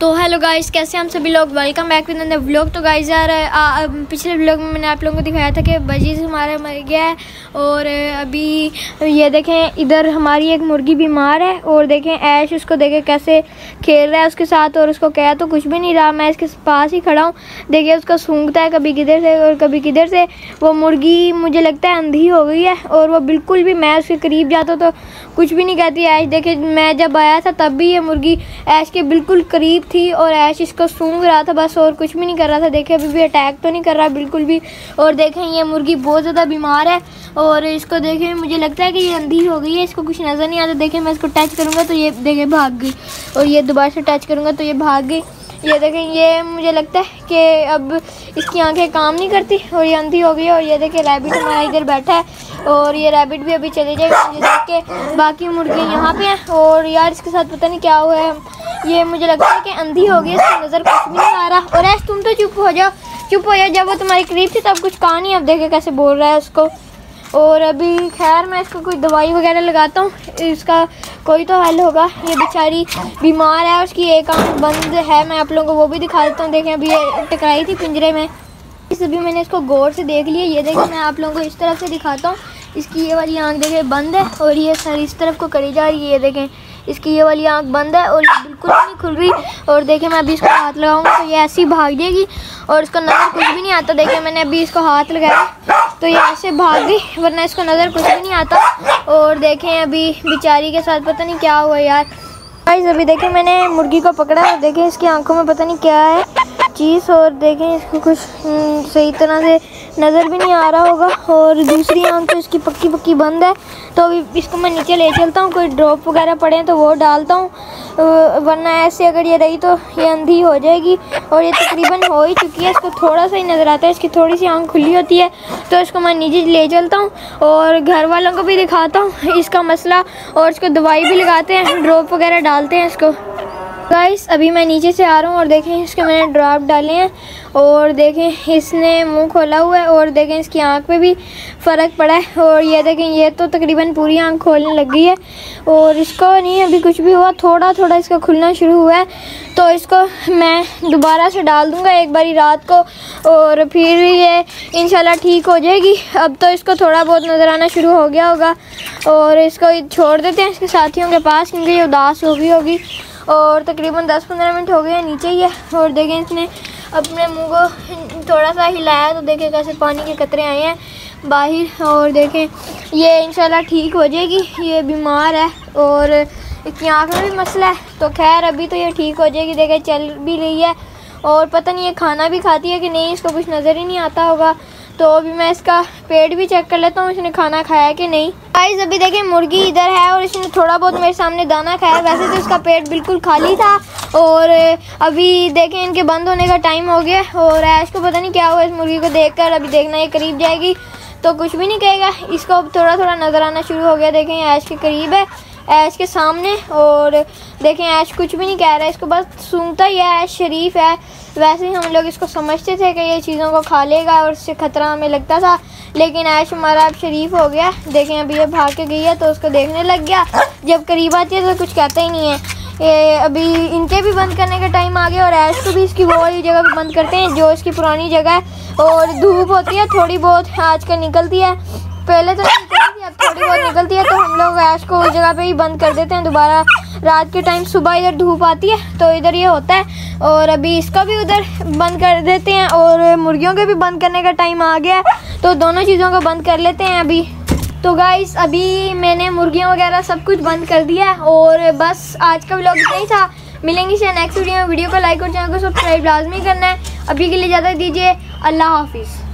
तो hello guys, कैसे हम सभी लोग, welcome back with another vlog. तो गाइस यार पिछले व्लॉग में मैंने आप लोगों को दिखाया था कि बजीज हमारा मर गया है और अभी ये देखें इधर हमारी एक मुर्गी बीमार है और देखें ऐश उसको देखें कैसे खेल रहा है उसके साथ और उसको कह तो कुछ भी नहीं रहा, मैं इसके पास ही खड़ा हूँ। देखिए उसको सूंघता है कभी किधर से और कभी किधर से। वो मुर्गी मुझे लगता है अंधी हो गई है और वो बिल्कुल भी, मैं उसके करीब जाता तो कुछ भी नहीं कहती ऐश। देखे मैं जब आया था तब भी ये मुर्गी ऐश के बिल्कुल करीब थी और ऐश इसको सूंघ रहा था बस, और कुछ भी नहीं कर रहा था। देखे अभी भी अटैक तो नहीं कर रहा बिल्कुल भी। और देखें ये मुर्गी बहुत ज़्यादा बीमार है और इसको देखें मुझे लगता है कि ये अंधी हो गई है, इसको कुछ नज़र नहीं आता। देखें मैं इसको टच करूँगा तो ये देखें भाग गई और ये दोबारा से टच करूँगा तो ये भाग गई। ये देखें ये मुझे लगता है कि अब इसकी आंखें काम नहीं करती और ये अंधी हो गई है। और ये देखें रैबिट हमारा इधर बैठा है और ये रैबिट भी अभी चले जाएगा मुझे देख के। बाकी मुर्गियाँ यहाँ पे हैं और यार इसके साथ पता नहीं क्या हुआ है, ये मुझे लगता है कि अंधी हो गई है, इसकी नज़र कुछ भी नहीं आ रहा। और ऐसे तुम तो चुप हो जाओ। जब वो तुम्हारे करीब थी तब कुछ कहा नहीं, अब देखे कैसे बोल रहा है उसको। और अभी खैर मैं इसको कोई दवाई वगैरह लगाता हूँ, इसका कोई तो हल होगा। ये बेचारी बीमार है, उसकी एक आंख बंद है, मैं आप लोगों को वो भी दिखा देता हूँ। देखें अभी ये टकराई थी पिंजरे में, अभी मैंने इसको गौर से देख लिया। ये देखें मैं आप लोगों को इस तरफ से दिखाता हूँ, इसकी ये वाली आंख देखें बंद है और ये सर इस तरफ को करी जा रही है। ये देखें इसकी ये वाली आंख बंद है और बिल्कुल नहीं खुल रही। और देखें मैं अभी इसको हाथ लगाऊंगा तो ये ऐसे ही भाग जाएगी और इसको नज़र कुछ भी नहीं आता। देखें मैंने अभी इसको हाथ लगाया तो ये ऐसे भाग गई, वरना इसको नज़र कुछ भी नहीं आता। और देखें अभी बेचारी के साथ पता नहीं क्या हुआ यार। गाइस अभी देखें मैंने मुर्गी को पकड़ा और देखें इसकी आंखों में पता नहीं क्या है चीज़, और देखें इसको कुछ सही तरह से नज़र भी नहीं आ रहा होगा और दूसरी आंख तो इसकी पक्की पक्की बंद है। तो अभी इसको मैं नीचे ले चलता हूँ, कोई ड्रॉप वगैरह पड़े तो वो डालता हूँ, वरना ऐसे अगर ये रही तो ये अंधी हो जाएगी। और ये तकरीबन हो ही चुकी है, इसको थोड़ा सा ही नज़र आता है, इसकी थोड़ी सी आंख खुली होती है। तो इसको मैं नीचे ले चलता हूँ और घर वालों को भी दिखाता हूँ इसका मसला और इसको दवाई भी लगाते हैं, ड्रॉप वगैरह डालते हैं इसको। गाइस अभी मैं नीचे से आ रहा हूँ और देखें इसके मैंने ड्रॉप डाले हैं और देखें इसने मुंह खोला हुआ है और देखें इसकी आंख पे भी फ़र्क पड़ा है। और ये देखें ये तो तकरीबन पूरी आंख खोलने लग गई है और इसको नहीं अभी कुछ भी हुआ, थोड़ा थोड़ा इसका खुलना शुरू हुआ है। तो इसको मैं दोबारा से डाल दूँगा एक बारी रात को और फिर ये इंशाल्लाह ठीक हो जाएगी। अब तो इसको थोड़ा बहुत नज़र आना शुरू हो गया होगा और इसको छोड़ देते हैं इसके साथियों के पास क्योंकि ये उदास हो गई होगी। और तकरीबन 10-15 मिनट हो गए हैं नीचे ही है और देखें इसने अपने मुंह को थोड़ा सा हिलाया तो देखें कैसे पानी के कतरे आए हैं बाहर। और देखें ये इंशाल्लाह ठीक हो जाएगी, ये बीमार है और इसकी आँख में भी मसला है। तो खैर अभी तो ये ठीक हो जाएगी। देखें चल भी रही है और पता नहीं ये खाना भी खाती है कि नहीं, इसको कुछ नज़र ही नहीं आता होगा। तो अभी मैं इसका पेट भी चेक कर लेता हूँ इसने खाना खाया कि नहीं। गाइस अभी देखें मुर्गी इधर है और इसने थोड़ा बहुत मेरे सामने दाना खाया, वैसे तो इसका पेट बिल्कुल खाली था। और अभी देखें इनके बंद होने का टाइम हो गया और ऐश को पता नहीं क्या हुआ इस मुर्गी को देखकर। अभी देखना ये करीब जाएगी तो कुछ भी नहीं कहेगा, इसको अब थोड़ा थोड़ा नज़र आना शुरू हो गया। देखें ऐश के करीब है, ऐश के सामने, और देखें ऐश कुछ भी नहीं कह रहा है, इसको बस सूंघता ही है। ऐश शरीफ है, वैसे ही हम लोग इसको समझते थे कि ये चीज़ों को खा लेगा और इससे ख़तरा हमें लगता था, लेकिन ऐश हमारा अब शरीफ हो गया। देखें अभी ये भाग के गई है तो उसको देखने लग गया, जब करीब आती है तो कुछ कहता ही नहीं है। ये अभी इनके भी बंद करने का टाइम आ गया और ऐश को भी इसकी वो वाली जगह भी बंद करते हैं जो इसकी पुरानी जगह है। और धूप होती है थोड़ी बहुत आजकल निकलती है, पहले तो निकलती थी अब थोड़ी बहुत निकलती है, तो हम लोग ऐश को उस जगह पे ही बंद कर देते हैं दोबारा रात के टाइम। सुबह इधर धूप आती है तो इधर ये होता है और अभी इसको भी उधर बंद कर देते हैं और मुर्गियों के भी बंद करने का टाइम आ गया है तो दोनों चीज़ों को बंद कर लेते हैं अभी। तो गाइस अभी मैंने मुर्गियाँ वगैरह सब कुछ बंद कर दिया है और बस आज का व्लॉग इतना ही था। मिलेंगे से नेक्स्ट वीडियो में। वीडियो को लाइक और चैनल को सब्सक्राइब लाजमी करना है। अभी के लिए इजाज़त दीजिए, अल्लाह हाफिज़।